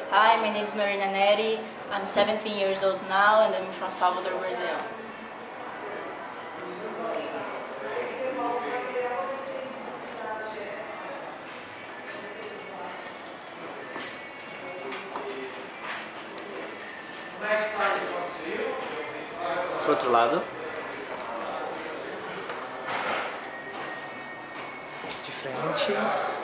Hi, my name is Marina Neri. I'm 17 years old now and I'm from Salvador, Brazil. Pro outro lado. De frente.